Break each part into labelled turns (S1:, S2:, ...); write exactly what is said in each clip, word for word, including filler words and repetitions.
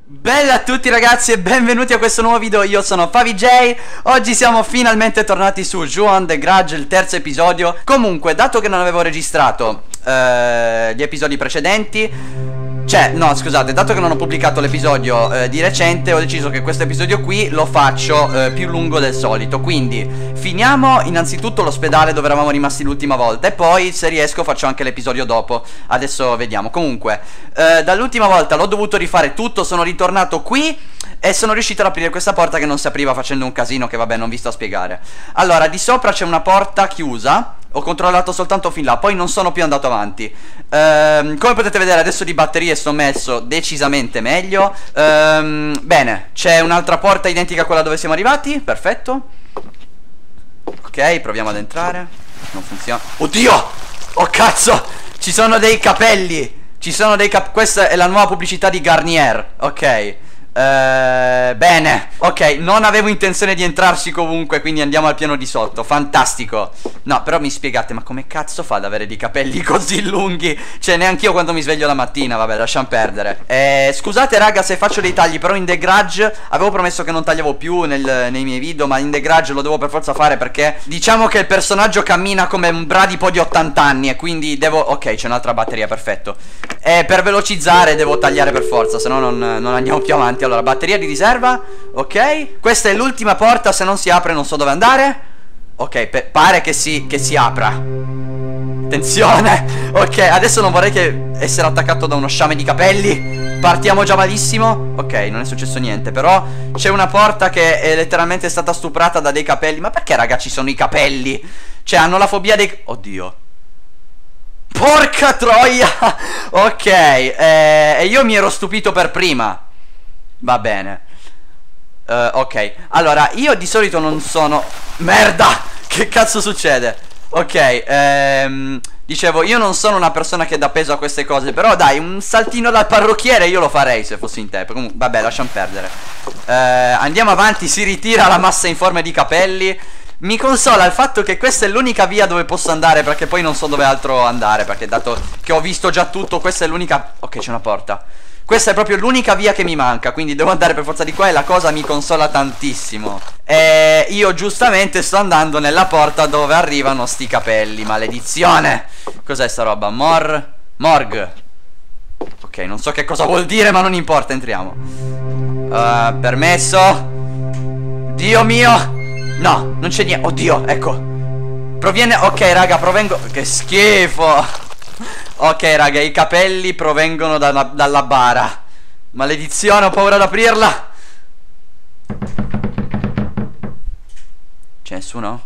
S1: Bella a tutti ragazzi e benvenuti a questo nuovo video, io sono FaviJ. Oggi siamo finalmente tornati su Ju-On The Grudge, il terzo episodio. Comunque, dato che non avevo registrato eh, gli episodi precedenti, cioè, no scusate, dato che non ho pubblicato l'episodio eh, di recente, ho deciso che questo episodio qui lo faccio eh, più lungo del solito. Quindi finiamo innanzitutto l'ospedale dove eravamo rimasti l'ultima volta e poi, se riesco, faccio anche l'episodio dopo. Adesso vediamo. Comunque, eh, dall'ultima volta l'ho dovuto rifare tutto, sono ritornato qui e sono riuscito ad aprire questa porta che non si apriva facendo un casino che vabbè non vi sto a spiegare. Allora, di sopra c'è una porta chiusa. Ho controllato soltanto fin là, poi non sono più andato avanti. ehm, Come potete vedere adesso di batterie sto messo decisamente meglio. ehm, Bene, c'è un'altra porta identica a quella dove siamo arrivati. Perfetto. Ok, proviamo ad entrare. Non funziona. Oddio! Oh cazzo! Ci sono dei capelli. Ci sono dei cap... Questa è la nuova pubblicità di Garnier. Ok. Uh, bene, ok, non avevo intenzione di entrarci comunque, quindi andiamo al piano di sotto. Fantastico. No, però mi spiegate, ma come cazzo fa ad avere dei capelli così lunghi? Cioè, neanche io quando mi sveglio la mattina, vabbè, lasciamo perdere. eh, Scusate raga se faccio dei tagli, però in The Grudge avevo promesso che non tagliavo più nel, nei miei video, ma in The Grudge lo devo per forza fare perché diciamo che il personaggio cammina come un bradipo di ottanta anni e quindi devo... Ok, c'è un'altra batteria, perfetto. E per velocizzare devo tagliare per forza, se no non, non andiamo più avanti. Allora, batteria di riserva, ok. Questa è l'ultima porta, se non si apre non so dove andare. Ok, pare che si, che si apra. Attenzione. Ok, adesso non vorrei che essere attaccato da uno sciame di capelli. Partiamo già malissimo. Ok, non è successo niente, però c'è una porta che è letteralmente stata stuprata da dei capelli. Ma perché raga ci sono i capelli? Cioè hanno la fobia dei... Oddio. Porca troia. Ok, eh, e io mi ero stupito per prima. Va bene. uh, Ok, allora, io di solito non sono... Merda! Che cazzo succede? Ok, ehm, dicevo, io non sono una persona che dà peso a queste cose, però dai, un saltino dal parrucchiere io lo farei se fossi in te. Comunque, vabbè, lasciamo perdere. uh, Andiamo avanti, si ritira la massa informe di capelli. Mi consola il fatto che questa è l'unica via dove posso andare, perché poi non so dove altro andare, perché dato che ho visto già tutto, questa è l'unica... Ok, c'è una porta. Questa è proprio l'unica via che mi manca, quindi devo andare per forza di qua e la cosa mi consola tantissimo. E io giustamente sto andando nella porta dove arrivano sti capelli, maledizione. Cos'è sta roba? Mor... Morg. Ok, non so che cosa vuol dire, ma non importa, entriamo. uh, Permesso. Dio mio. No, non c'è niente. Oddio, ecco. Proviene... Ok raga, provengo... Che schifo. Ok raga, i capelli provengono dalla, dalla bara. Maledizione, ho paura ad aprirla. C'è nessuno?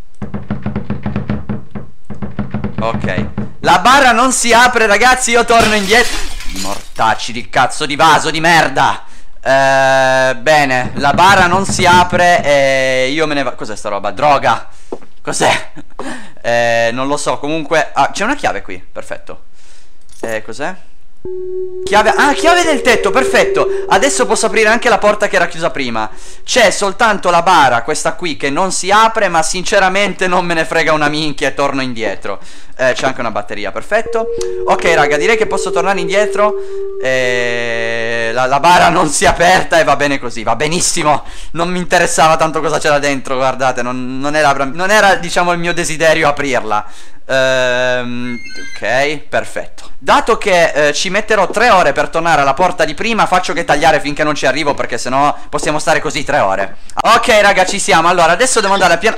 S1: Ok. La bara non si apre ragazzi, io torno indietro. Mortacci di cazzo di vaso di merda. eh, Bene, la bara non si apre e io me ne vado. Cos'è sta roba? Droga. Cos'è? Eh, non lo so, comunque... Ah, c'è una chiave qui, perfetto. Eh, cos'è? Chiave... Ah, chiave del tetto, perfetto. Adesso posso aprire anche la porta che era chiusa prima. C'è soltanto la bara, questa qui, che non si apre, ma sinceramente non me ne frega una minchia e torno indietro. eh, C'è anche una batteria, perfetto. Ok raga, direi che posso tornare indietro. eh, la, la bara non si è aperta e va bene così, va benissimo. Non mi interessava tanto cosa c'era dentro, guardate, non, non, era, non era diciamo il mio desiderio aprirla. Ehm, ok, perfetto. Dato che eh, ci metterò tre ore per tornare alla porta di prima, faccio che tagliare finché non ci arrivo, perché sennò possiamo stare così tre ore. Ok raga, ci siamo. Allora, adesso devo andare a piano...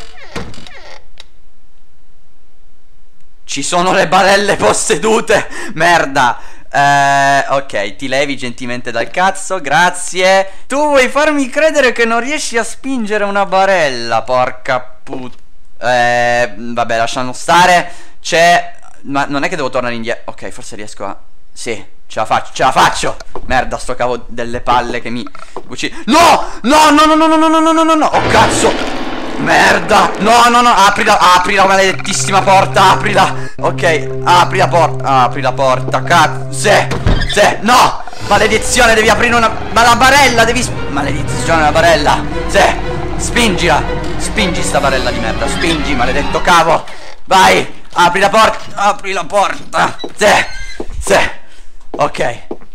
S1: Ci sono le barelle possedute. Merda. eh, Ok, ti levi gentilmente dal cazzo, grazie. Tu vuoi farmi credere che non riesci a spingere una barella? Porca puttana. Eh, vabbè, lasciamo stare. C'è... Ma non è che devo tornare indietro. Ok, forse riesco a... Sì, ce la faccio, ce la faccio. Merda, sto cavo delle palle che mi... uccide. No! No, no, no, no, no, no, no, no, no, no. Oh, cazzo. Merda. No, no, no, aprila, apri la maledettissima porta, aprila. Ok, apri la porta, apri la porta, cazzo. Sì, sì, no. Maledizione, devi aprire una... Ma la barella, devi... Maledizione, la barella. Sì, spingila. Spingi sta barella di merda, spingi, maledetto cavo. Vai, apri la porta, apri la porta. Sì, sì. Ok,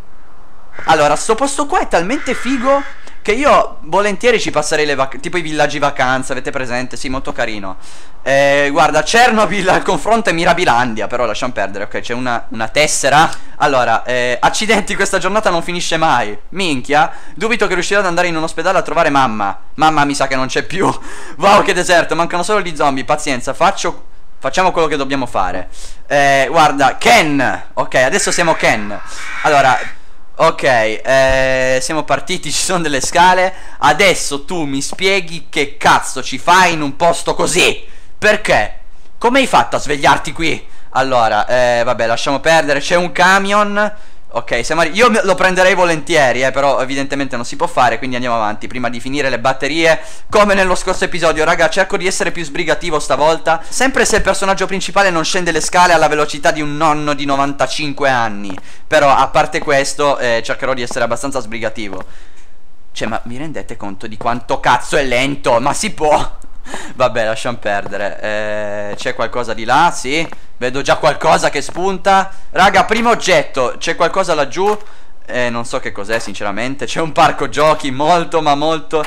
S1: Allora, sto posto qua è talmente figo che io volentieri ci passerei le vacanze, tipo i villaggi vacanza, avete presente? Sì, molto carino. Eh, guarda, Chernobyl al confronto è Mirabilandia, però lasciamo perdere, ok, c'è una, una tessera. Allora, eh, accidenti, questa giornata non finisce mai. Minchia, dubito che riuscirò ad andare in un ospedale a trovare mamma. Mamma mi sa che non c'è più. Wow, che deserto, mancano solo gli zombie, pazienza, faccio... Facciamo quello che dobbiamo fare. Eh, guarda, Ken. Ok, adesso siamo Ken. Allora... Ok, eh, siamo partiti, ci sono delle scale. Adesso tu mi spieghi che cazzo ci fai in un posto così. Perché? Come hai fatto a svegliarti qui? Allora, eh, vabbè, lasciamo perdere. C'è un camion. Ok, siamo arri- io lo prenderei volentieri, eh, però evidentemente non si può fare, quindi andiamo avanti prima di finire le batterie. Come nello scorso episodio, raga, cerco di essere più sbrigativo stavolta. Sempre se il personaggio principale non scende le scale alla velocità di un nonno di novantacinque anni. Però, a parte questo, eh, cercherò di essere abbastanza sbrigativo. Cioè, ma vi rendete conto di quanto cazzo è lento? Ma si può? Vabbè, lasciamo perdere. eh, C'è qualcosa di là, sì. Vedo già qualcosa che spunta. Raga, primo oggetto. C'è qualcosa laggiù. Eh, non so che cos'è sinceramente. C'è un parco giochi molto ma molto.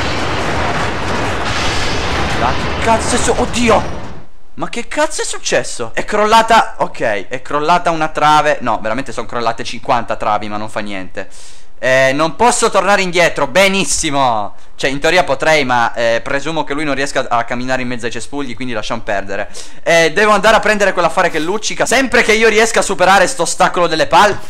S1: Ma che cazzo è su... Oddio! Ma che cazzo è successo? È crollata... Ok, è crollata una trave. No, veramente sono crollate cinquanta travi, ma non fa niente. Eh, non posso tornare indietro. Benissimo. Cioè, in teoria potrei, ma eh, presumo che lui non riesca a camminare in mezzo ai cespugli, quindi lasciamo perdere. eh, Devo andare a prendere quell'affare che luccica. Sempre che io riesca a superare sto ostacolo delle palle.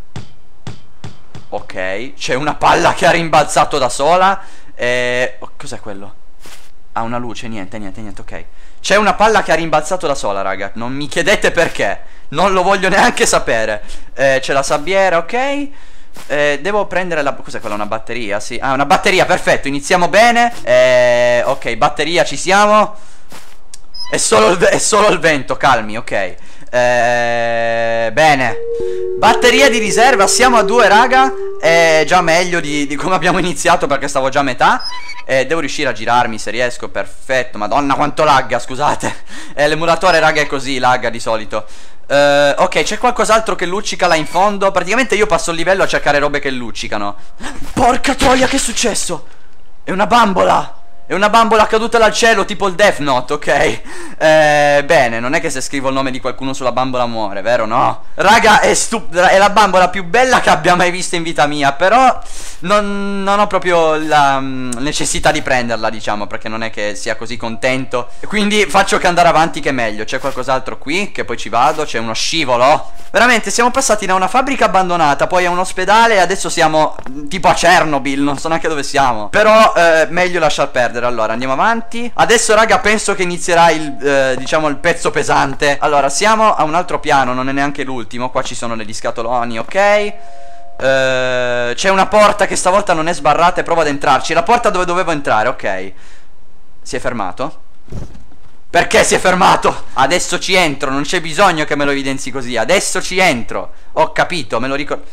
S1: Ok, c'è una palla che ha rimbalzato da sola. eh, oh, Cos'è quello? Ha una luce, niente, niente, niente, ok. C'è una palla che ha rimbalzato da sola, raga. Non mi chiedete perché. Non lo voglio neanche sapere. eh, C'è la sabbiera, ok. Eh, devo prendere la... Cos'è quella? Una batteria? Sì. Ah, una batteria, perfetto, iniziamo bene. eh, Ok, batteria, ci siamo. È solo il, è solo il vento, calmi, ok. eh, Bene. Batteria di riserva, siamo a due, raga. È già meglio di, di come abbiamo iniziato, perché stavo già a metà. eh, Devo riuscire a girarmi se riesco, perfetto. Madonna quanto lagga, scusate. eh, L'emulatore, raga, è così, lagga di solito. Uh, ok, c'è qualcos'altro che luccica là in fondo? Praticamente io passo il livello a cercare robe che luccicano. Porca troia, che è successo? È una bambola! È una bambola caduta dal cielo, tipo il Death Note, ok? Eh, bene, non è che se scrivo il nome di qualcuno sulla bambola muore, vero? No? Raga, è stupida, è la bambola più bella che abbia mai visto in vita mia. Però non, non ho proprio la um, necessità di prenderla, diciamo, perché non è che sia così contento. Quindi faccio che andare avanti che è meglio. C'è qualcos'altro qui, che poi ci vado. C'è uno scivolo. Veramente, siamo passati da una fabbrica abbandonata, poi a un ospedale, e adesso siamo tipo a Chernobyl, non so neanche dove siamo. Però eh, meglio lasciar perdere. Allora, andiamo avanti. Adesso, raga, penso che inizierà il, eh, diciamo, il pezzo pesante. Allora, siamo a un altro piano, non è neanche l'ultimo. Qua ci sono degli scatoloni, ok. eh, C'è una porta che stavolta non è sbarrata e provo ad entrarci. La porta dove dovevo entrare, ok. Si è fermato? Perché si è fermato? Adesso ci entro, non c'è bisogno che me lo evidenzi così. Adesso ci entro. Ho capito, me lo ricordo.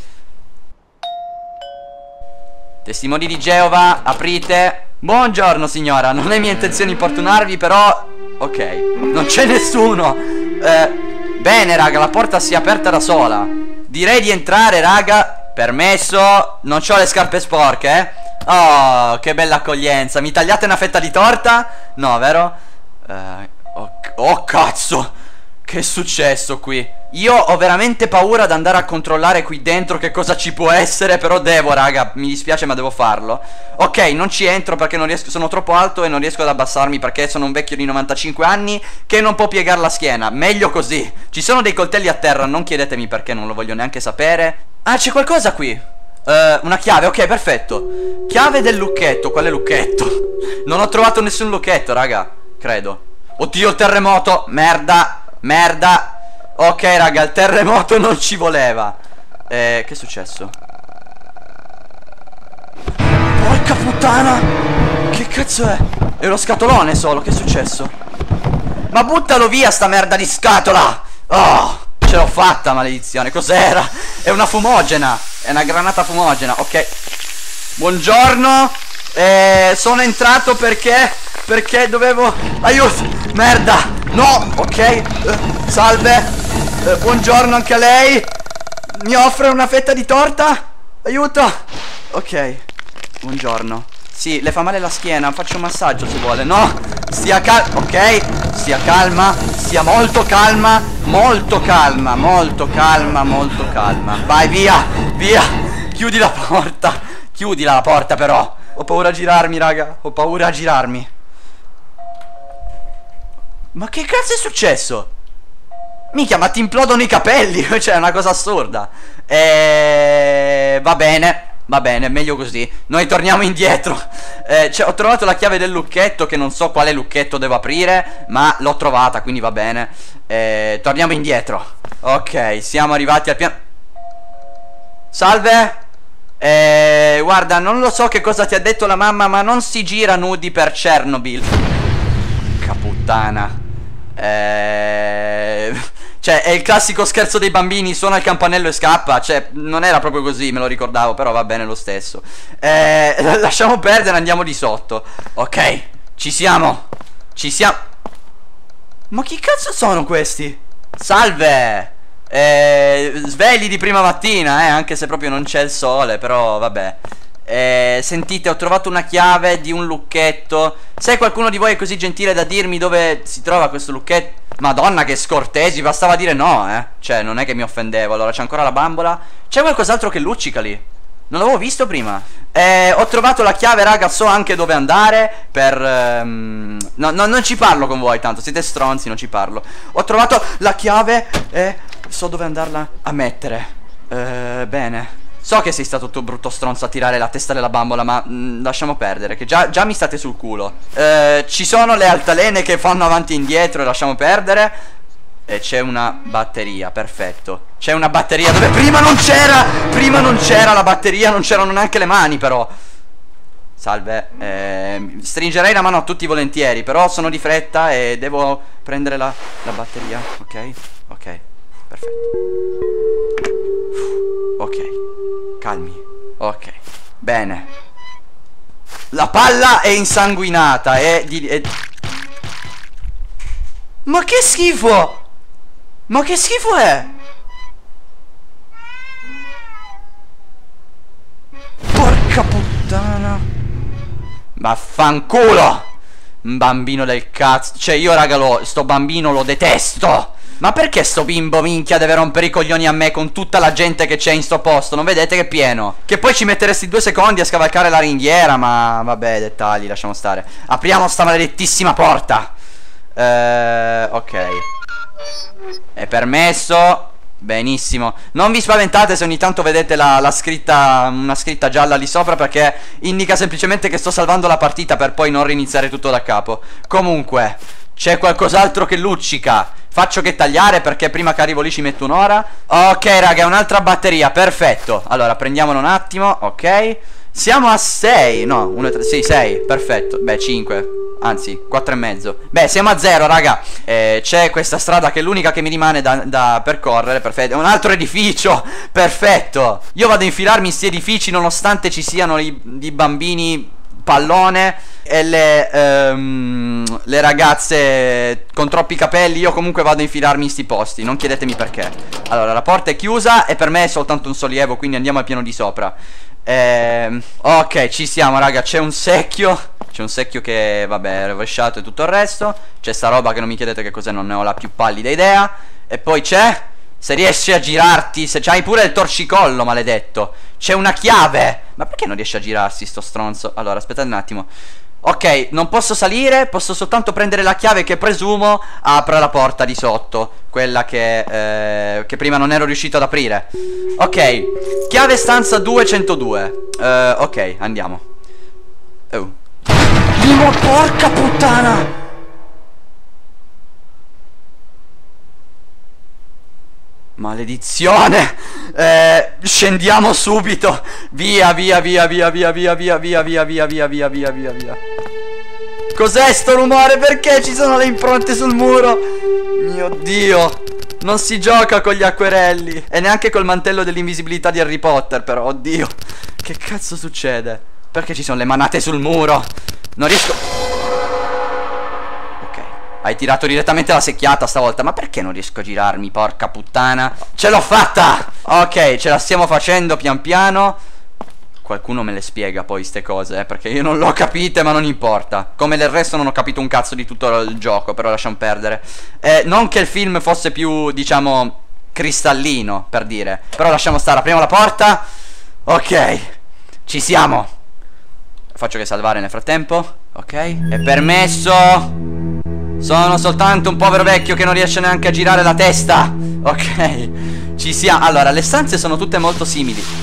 S1: Testimoni di Geova, aprite. Buongiorno signora, non è mia intenzione importunarvi, però... Ok, non c'è nessuno. eh, Bene, raga, la porta si è aperta da sola. Direi di entrare, raga. Permesso. Non c'ho le scarpe sporche, eh. Oh, che bella accoglienza. Mi tagliate una fetta di torta? No, vero? eh, oh, oh, cazzo. Che è successo qui? Io ho veramente paura ad andare a controllare qui dentro che cosa ci può essere. Però devo, raga, mi dispiace ma devo farlo. Ok, non ci entro perché non riesco, sono troppo alto e non riesco ad abbassarmi, perché sono un vecchio di novantacinque anni che non può piegare la schiena. Meglio così. Ci sono dei coltelli a terra, non chiedetemi perché, non lo voglio neanche sapere. Ah, c'è qualcosa qui. uh, Una chiave, ok, perfetto. Chiave del lucchetto, quale lucchetto? Non ho trovato nessun lucchetto, raga, credo. Oddio, il terremoto, merda. Merda. Ok, raga, il terremoto non ci voleva. Eh, che è successo? Porca puttana. Che cazzo è? È uno scatolone solo, che è successo? Ma buttalo via sta merda di scatola. Oh, ce l'ho fatta, maledizione. Cos'era? È una fumogena. È una granata fumogena, ok. Buongiorno. Eh, sono entrato perché... Perché dovevo... Aiuto. Merda. No, ok. uh, Salve. uh, Buongiorno anche a lei. Mi offre una fetta di torta? Aiuto. Ok. Buongiorno. Sì, le fa male la schiena. Faccio un massaggio se vuole. No. Stia calma. Ok. Stia calma. Stia molto calma. Molto calma. Molto calma. Molto calma. Vai via. Via. Chiudi la porta. Chiudila la porta però. Ho paura a girarmi, raga. Ho paura a girarmi. Ma che cazzo è successo? Minchia, ma ti implodono i capelli. Cioè, è una cosa assurda. E... va bene. Va bene, meglio così. Noi torniamo indietro. eh, cioè, ho trovato la chiave del lucchetto, che non so quale lucchetto devo aprire, ma l'ho trovata, quindi va bene. eh, Torniamo indietro. Ok, siamo arrivati al piano. Salve. eh, Guarda, non lo so che cosa ti ha detto la mamma, ma non si gira nudi per Chernobyl. Porca puttana. Eh... Cioè, è il classico scherzo dei bambini, suona il campanello e scappa. Cioè, non era proprio così, me lo ricordavo, però va bene lo stesso. eh, Lasciamo perdere, andiamo di sotto. Ok, ci siamo. Ci siamo. Ma chi cazzo sono questi? Salve. eh, Svegli di prima mattina, eh, anche se proprio non c'è il sole, però vabbè. Eh, sentite, ho trovato una chiave di un lucchetto. Se qualcuno di voi è così gentile da dirmi dove si trova questo lucchetto. Madonna che scortesi, bastava dire no, eh. Cioè, non è che mi offendevo. Allora, c'è ancora la bambola. C'è qualcos'altro che luccica lì? Non l'avevo visto prima. eh, Ho trovato la chiave, raga, so anche dove andare. Per um... no, no, non ci parlo con voi tanto, siete stronzi, non ci parlo. Ho trovato la chiave e so dove andarla a mettere. eh, Bene. So che sei stato tu brutto stronzo a tirare la testa della bambola, ma mh, lasciamo perdere, che già, già mi state sul culo. eh, Ci sono le altalene che fanno avanti e indietro, lasciamo perdere. E c'è una batteria, perfetto. C'è una batteria dove prima non c'era. Prima non c'era la batteria, non c'erano neanche le mani però. Salve. eh, Stringerei la mano a tutti volentieri, però sono di fretta e devo prendere la, la batteria. Ok, ok, perfetto. Ok, calmi. Ok, bene. La palla è insanguinata è di... È... Ma che schifo! Ma che schifo è? Porca puttana. Vaffanculo. Un bambino del cazzo. Cioè io raga lo, sto bambino lo detesto. Ma perché sto bimbo minchia deve rompere i coglioni a me con tutta la gente che c'è in sto posto? Non vedete che è pieno? Che poi ci metteresti due secondi a scavalcare la ringhiera. Ma vabbè, dettagli, lasciamo stare. Apriamo sta maledettissima porta. Eh, ok. È permesso. Benissimo. Non vi spaventate se ogni tanto vedete la, la scritta, una scritta gialla lì sopra, perché indica semplicemente che sto salvando la partita per poi non riniziare tutto da capo. Comunque c'è qualcos'altro che luccica. Faccio che tagliare perché prima che arrivo lì ci metto un'ora. Ok raga, è un'altra batteria, perfetto. Allora prendiamolo un attimo, ok. Siamo a sei, no, uno, tre, sì, sei, perfetto. Beh, cinque, anzi, quattro e mezzo. Beh, siamo a zero, raga. eh, C'è questa strada che è l'unica che mi rimane da, da percorrere, perfetto. È un altro edificio, perfetto. Io vado a infilarmi in sti edifici nonostante ci siano i, i bambini pallone e le, ehm, le ragazze con troppi capelli. Io comunque vado a infilarmi in sti posti, non chiedetemi perché. Allora, la porta è chiusa e per me è soltanto un sollievo, quindi andiamo al piano di sopra. Ehm, ok, ci siamo raga, c'è un secchio. C'è un secchio che vabbè è rovesciato e tutto il resto. C'è sta roba che non mi chiedete che cos'è, non ne ho la più pallida idea. E poi c'è, se riesci a girarti, se c'hai pure il torcicollo maledetto, c'è una chiave. Ma perché non riesce a girarsi sto stronzo? Allora aspettate un attimo. Ok, non posso salire, posso soltanto prendere la chiave che presumo apra la porta di sotto. Quella che, eh, che prima non ero riuscito ad aprire. Ok, chiave stanza duecentodue. uh, Ok, andiamo. Oh. Dimo, porca puttana. Maledizione. eh, Scendiamo subito. Via, via, via, via, via, via, via, via, via, via, via, via, via, via, via. Cos'è sto rumore? Perché ci sono le impronte sul muro? Mio Dio. Non si gioca con gli acquerelli. E neanche col mantello dell'invisibilità di Harry Potter, però, oddio. Che cazzo succede? Perché ci sono le manate sul muro? Non riesco. Ok, Hai tirato direttamente la secchiata stavolta. Ma perché non riesco a girarmi, porca puttana? Ce l'ho fatta! Ok, ce la stiamo facendo pian piano. Qualcuno me le spiega poi ste cose, eh, perché io non l'ho capite, ma non importa. Come del resto non ho capito un cazzo di tutto il gioco, però lasciamo perdere. eh, Non che il film fosse più, diciamo, cristallino, per dire. Però lasciamo stare, apriamo la porta. Ok, ci siamo. Faccio che salvare nel frattempo. Ok, è permesso. Sono soltanto un povero vecchio che non riesce neanche a girare la testa. Ok, ci siamo. Allora, le stanze sono tutte molto simili.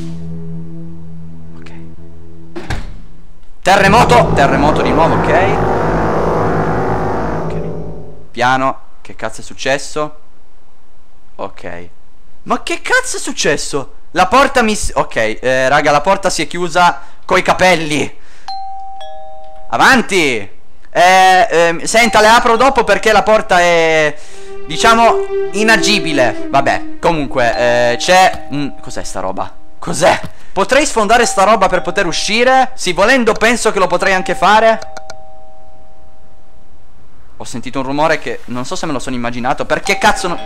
S1: Terremoto, terremoto di nuovo, ok. Ok. Piano, che cazzo è successo? Ok. Ma che cazzo è successo? La porta mi... Ok, eh, raga, la porta si è chiusa coi capelli. Avanti. eh, eh, Senta, le apro dopo perché la porta è, diciamo, inagibile. Vabbè, comunque, eh, c'è... Mm, cos'è sta roba? Cos'è? Potrei sfondare sta roba per poter uscire? Sì, volendo penso che lo potrei anche fare. Ho sentito un rumore che non so se me lo sono immaginato. Perché cazzo non...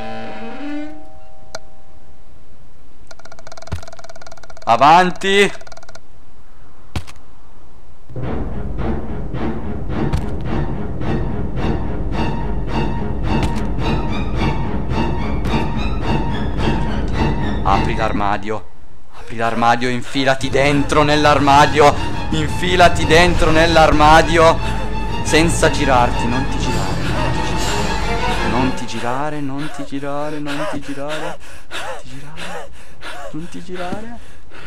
S1: Avanti. Apri l'armadio. Apri l'armadio, infilati dentro nell'armadio. Infilati dentro nell'armadio. Senza girarti, non ti girare. Non ti girare, non ti girare, non ti girare. Non ti girare. Non ti girare.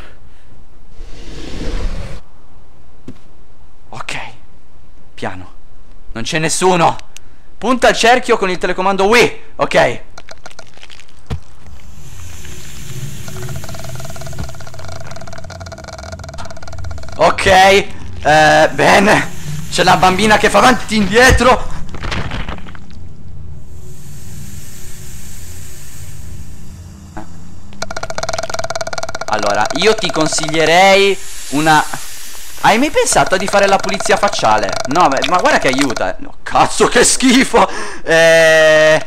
S1: Ok. Piano. Non c'è nessuno. Punta il cerchio con il telecomando Wii. Ok. Ok, eh, bene. C'è la bambina che fa avanti e indietro. Allora, io ti consiglierei una... Hai mai pensato di fare la pulizia facciale? No, ma, ma guarda che aiuta. No, cazzo che schifo. Eh...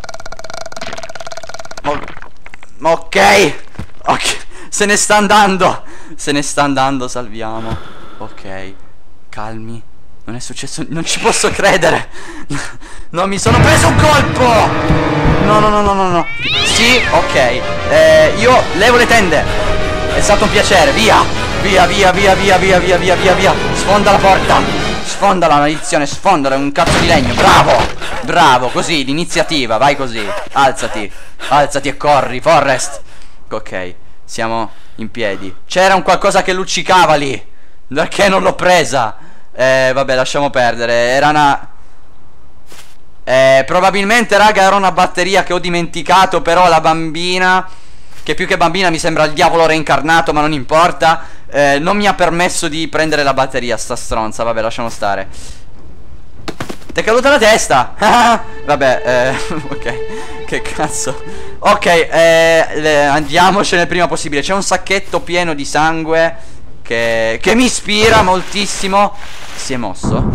S1: Ok. Ok. Se ne sta andando. Se ne sta andando, salviamo. Ok. Calmi. Non è successo. Non ci posso credere. No, mi sono preso un colpo. No, no, no, no, no, no. Sì, ok. eh, Io levo le tende. È stato un piacere, via. Via, via, via, via, via, via, via, via, via. Sfonda la porta. Sfonda la maledizione, sfondala, è un cazzo di legno. Bravo. Bravo, così, l'iniziativa, vai così. Alzati. Alzati e corri, Forrest. Ok, siamo in piedi. C'era un qualcosa che luccicava lì. Perché non l'ho presa? Eh, vabbè, lasciamo perdere. Era una... Eh, probabilmente, raga, era una batteria che ho dimenticato. Però la bambina, che più che bambina mi sembra il diavolo reincarnato, ma non importa, eh, non mi ha permesso di prendere la batteria, sta stronza. Vabbè, lasciamo stare. Ti è caduta la testa. Vabbè, eh, ok. Che cazzo. Ok, eh, andiamocene il prima possibile. C'è un sacchetto pieno di sangue Che, che mi ispira moltissimo. Si è mosso.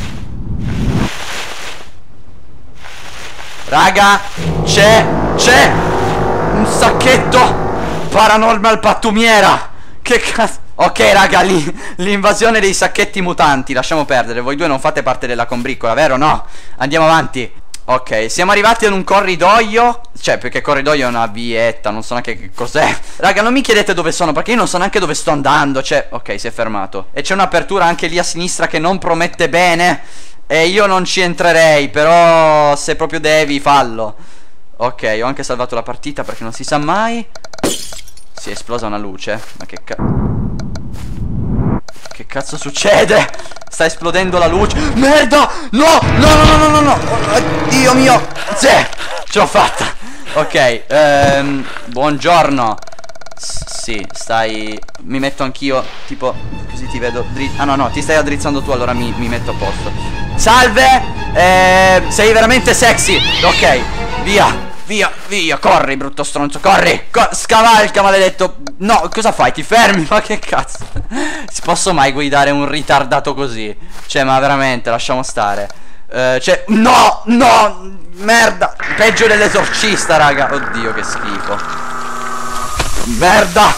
S1: Raga, c'è, c'è un sacchetto paranormal pattumiera. Che cazzo. Ok raga, l'invasione dei sacchetti mutanti. Lasciamo perdere, voi due non fate parte della combriccola, vero? No, andiamo avanti. Ok, siamo arrivati ad un corridoio. Cioè, perché corridoio è una vietta, non so neanche che cos'è. Raga, non mi chiedete dove sono, perché io non so neanche dove sto andando. Cioè, ok, si è fermato. E c'è un'apertura anche lì a sinistra che non promette bene. E io non ci entrerei, però se proprio devi, fallo. Ok, ho anche salvato la partita perché non si sa mai. Si è esplosa una luce. Ma che cazzo. Che cazzo succede? Sta esplodendo la luce. Merda! No! No, no, no, no, no, no! Oh, Dio mio! Sì! Ce l'ho fatta! Ok, ehm, buongiorno. S sì, stai... Mi metto anch'io, tipo, così ti vedo dritto. Ah no, no, ti stai addrizzando tu, allora mi, mi metto a posto. Salve! Eh, sei veramente sexy! Ok, via! Via, via, corri, brutto stronzo, corri! Co scavalca, maledetto! No, cosa fai? Ti fermi? Ma che cazzo? Si posso mai guidare un ritardato così? Cioè, ma veramente, lasciamo stare. eh, Cioè, no, no, merda. Peggio dell'esorcista, raga. Oddio, che schifo. Merda.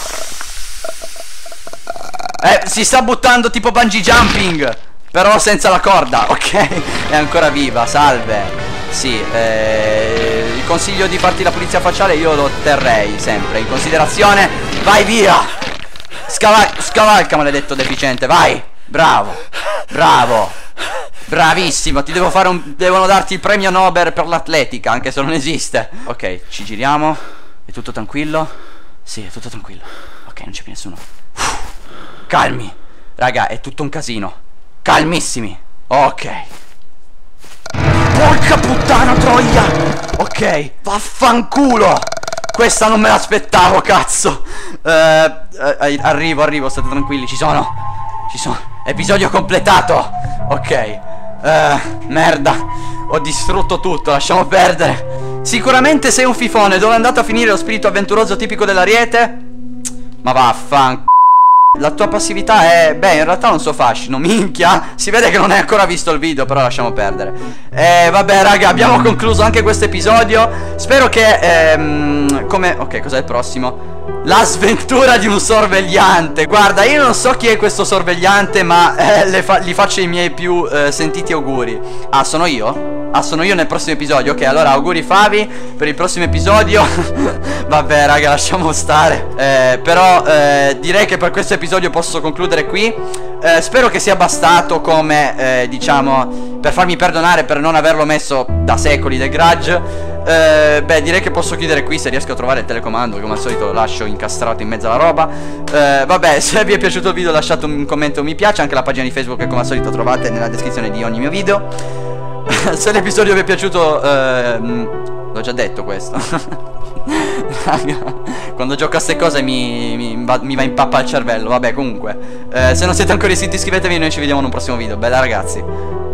S1: Eh, si sta buttando tipo bungee jumping, però senza la corda, ok? È ancora viva, salve. Sì, eh, il consiglio di farti la pulizia facciale io lo terrei sempre in considerazione. Vai via. Scavalca, scavalca, maledetto deficiente, vai. Bravo, bravo, bravissimo. Ti devo fare un, devono darti il premio Nobel per l'atletica, anche se non esiste. Ok, ci giriamo. È tutto tranquillo? Sì, è tutto tranquillo. Ok, non c'è più nessuno. Uff, calmi. Raga, è tutto un casino. Calmissimi. Ok. Porca puttana troia. Ok, vaffanculo. Questa non me l'aspettavo, cazzo. eh, eh, Arrivo, arrivo, state tranquilli, ci sono. Ci sono. Episodio completato. Ok. eh, Merda. Ho distrutto tutto, lasciamo perdere. Sicuramente sei un fifone. Dove è andato a finire lo spirito avventuroso tipico dell'Ariete? Ma vaffanculo. La tua passività è... Beh, in realtà non so fascino, minchia. Si vede che non hai ancora visto il video, però lasciamo perdere. Eh, vabbè, raga, abbiamo concluso anche questo episodio. Spero che... Ehm, come... Ok, cos'è il prossimo? La sventura di un sorvegliante. Guarda, io non so chi è questo sorvegliante, ma eh, le fa gli faccio i miei più eh, sentiti auguri. Ah, sono io? Ah, sono io nel prossimo episodio. Ok, allora auguri Favi per il prossimo episodio. Vabbè, raga, lasciamo stare. eh, Però eh, direi che per questo episodio posso concludere qui. eh, Spero che sia bastato come, eh, diciamo, per farmi perdonare per non averlo messo da secoli del Grudge. Eh, beh, direi che posso chiudere qui se riesco a trovare il telecomando, che come al solito lo lascio incastrato in mezzo alla roba. eh, Vabbè, se vi è piaciuto il video lasciate un commento, un mi piace. Anche la pagina di Facebook che come al solito trovate nella descrizione di ogni mio video. Se l'episodio vi è piaciuto, ehm, l'ho già detto questo. Raga, quando gioco a ste cose mi, mi, va, mi va in pappa al cervello. Vabbè, comunque, eh, se non siete ancora iscritti iscrivetevi e noi ci vediamo in un prossimo video. Bella ragazzi.